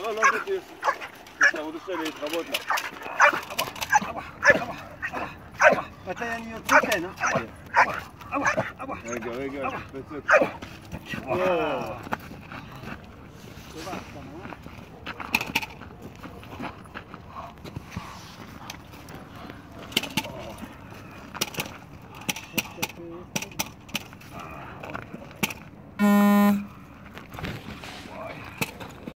לא זה תשתרדו שלי להתחבות לה. מתי אני יוצא כאן, רגע, תפצת. טובה,